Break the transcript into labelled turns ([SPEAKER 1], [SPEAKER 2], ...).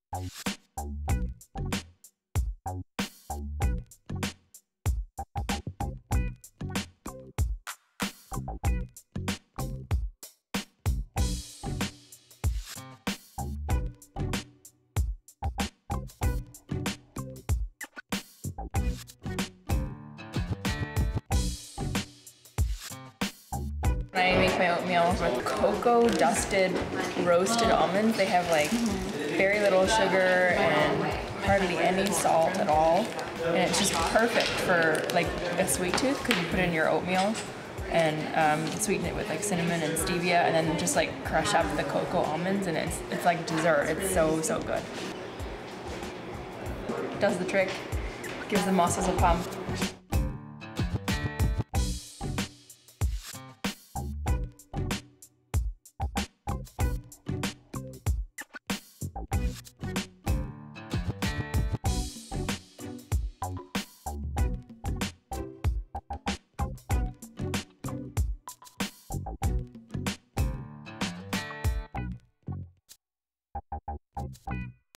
[SPEAKER 1] I make my oatmeal with cocoa dusted roasted almonds. They have like very little sugar and hardly any salt at all, and it's just perfect for like a sweet tooth because you put it in your oatmeal and sweeten it with like cinnamon and stevia, and then just like crush up the cocoa almonds, and it's like dessert. It's so good. Does the trick. Gives the muscles a pump.